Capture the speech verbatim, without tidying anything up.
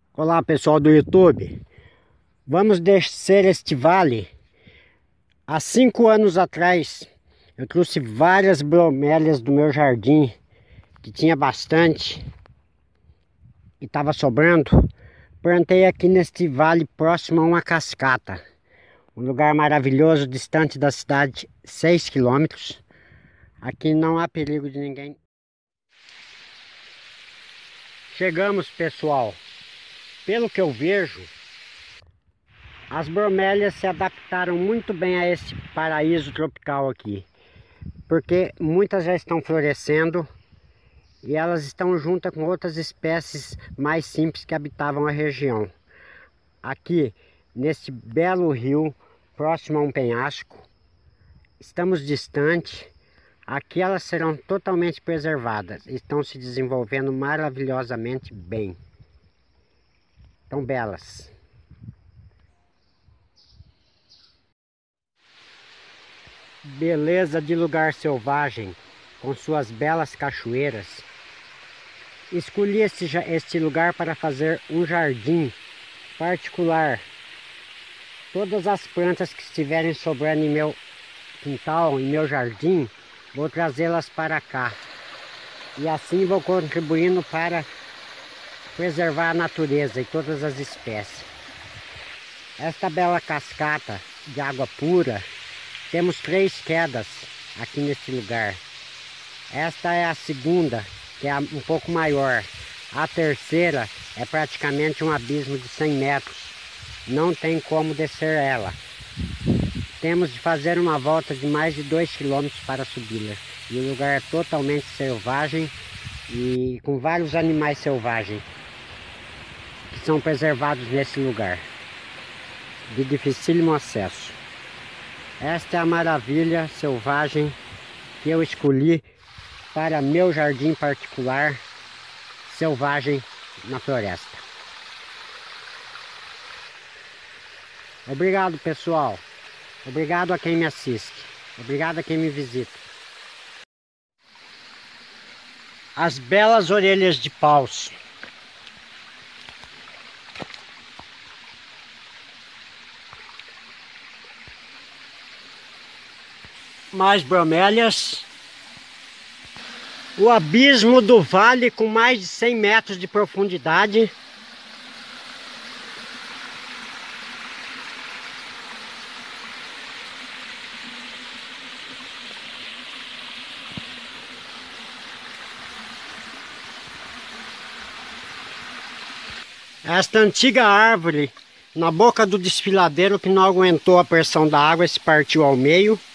Olá pessoal do YouTube, vamos descer este vale. Há cinco anos atrás eu trouxe várias bromélias do meu jardim, que tinha bastante e estava sobrando. Plantei aqui neste vale próximo a uma cascata, um lugar maravilhoso, distante da cidade seis quilômetros. Aqui não há perigo de ninguém. Chegamos, pessoal. Pelo que eu vejo, as bromélias se adaptaram muito bem a esse paraíso tropical aqui, porque muitas já estão florescendo e elas estão juntas com outras espécies mais simples que habitavam a região. Aqui, neste belo rio, próximo a um penhasco, estamos distante. Aqui elas serão totalmente preservadas, estão se desenvolvendo maravilhosamente bem. Tão belas. Beleza de lugar selvagem, com suas belas cachoeiras. Escolhi este, este lugar para fazer um jardim particular. Todas as plantas que estiverem sobrando em meu quintal, em meu jardim, vou trazê-las para cá. E assim vou contribuindo para preservar a natureza e todas as espécies. Esta bela cascata de água pura, temos três quedas aqui neste lugar. Esta é a segunda, que é um pouco maior. A terceira é praticamente um abismo de cem metros. Não tem como descer ela. Temos de fazer uma volta de mais de dois quilômetros para subi-la. E o lugar é totalmente selvagem e com vários animais selvagens que são preservados nesse lugar, de dificílimo acesso. Esta é a maravilha selvagem que eu escolhi para meu jardim particular, selvagem na floresta. Obrigado, pessoal. Obrigado a quem me assiste. Obrigado a quem me visita. As belas orelhas de paus. Mais bromélias. O abismo do vale com mais de cem metros de profundidade. Esta antiga árvore na boca do desfiladeiro que não aguentou a pressão da água e se partiu ao meio.